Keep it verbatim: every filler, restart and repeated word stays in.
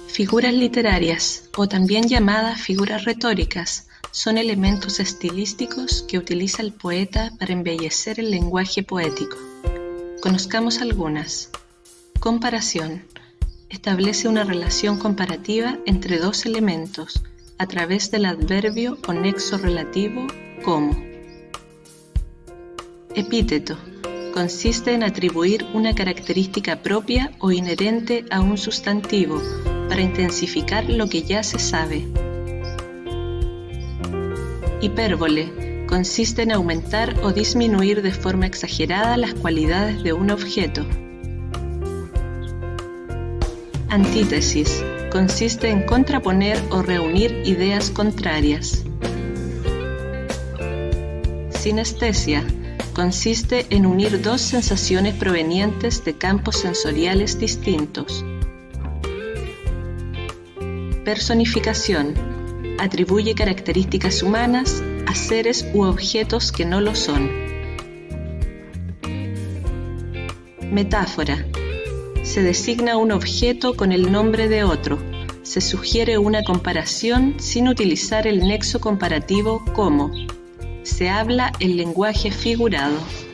Figuras literarias, o también llamadas figuras retóricas, son elementos estilísticos que utiliza el poeta para embellecer el lenguaje poético. Conozcamos algunas. Comparación. Establece una relación comparativa entre dos elementos a través del adverbio o nexo relativo como. Epíteto. Consiste en atribuir una característica propia o inherente a un sustantivo para intensificar lo que ya se sabe. Hipérbole. Consiste en aumentar o disminuir de forma exagerada las cualidades de un objeto. Antítesis. Consiste en contraponer o reunir ideas contrarias. Sinestesia. Consiste en unir dos sensaciones provenientes de campos sensoriales distintos. Personificación. Atribuye características humanas a seres u objetos que no lo son. Metáfora. Se designa un objeto con el nombre de otro. Se sugiere una comparación sin utilizar el nexo comparativo como. Se habla el lenguaje figurado.